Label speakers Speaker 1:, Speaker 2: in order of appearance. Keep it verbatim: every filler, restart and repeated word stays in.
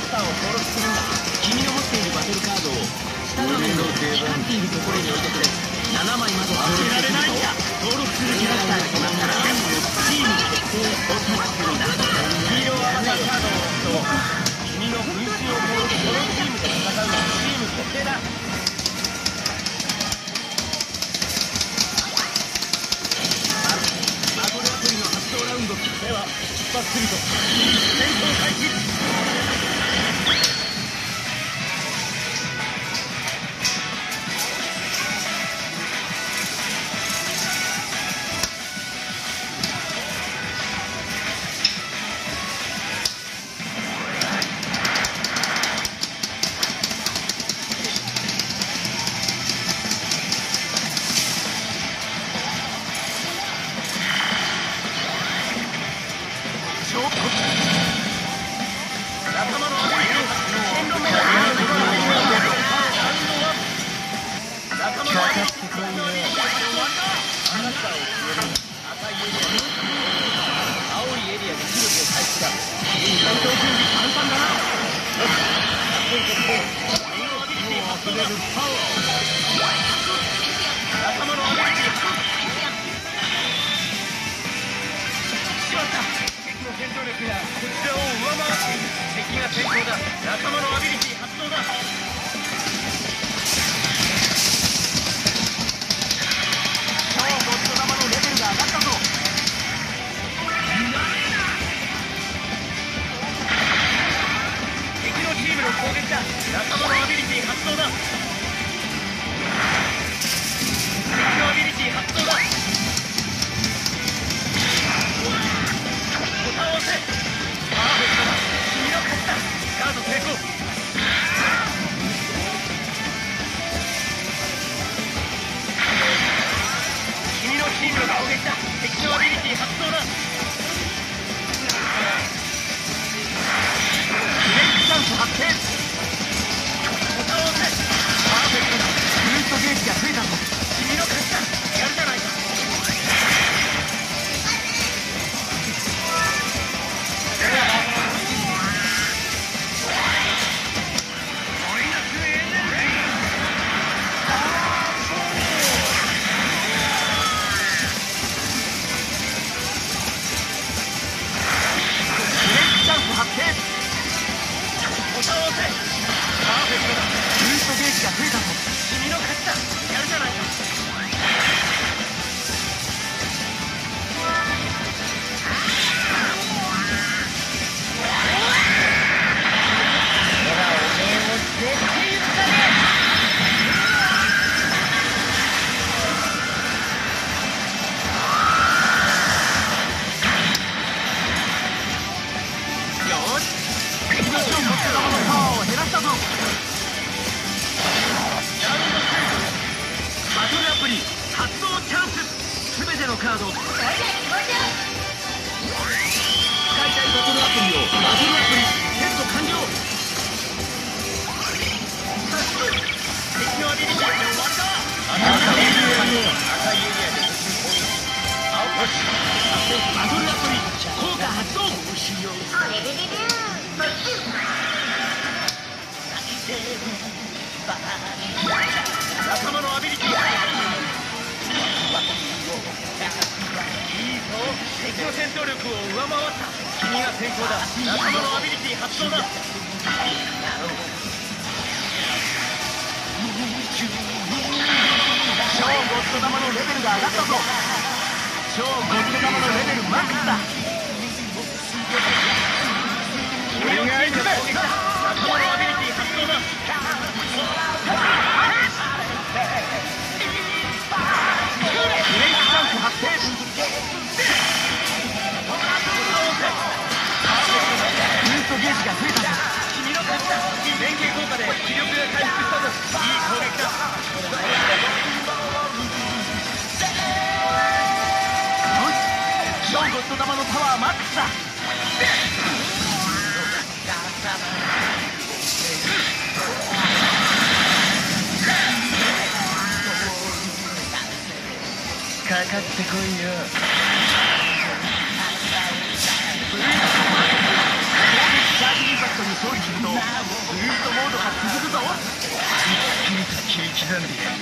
Speaker 1: スターを登録するんだ。君の持っているバトルカードを下画面の光っているところに置いてくれ。ななまいまで登録すると登録するキャラクターが決まったらチーム決定をタッチするんだ。黄色アバターカードを置くと君の ブイツー を登録し、このチームで戦うのはチーム決定だ。バトルアプリの発動ラウンドでは出発すると戦闘開始。
Speaker 2: かかってこいよ。
Speaker 1: チャージインパクトに勝利すると
Speaker 2: 準備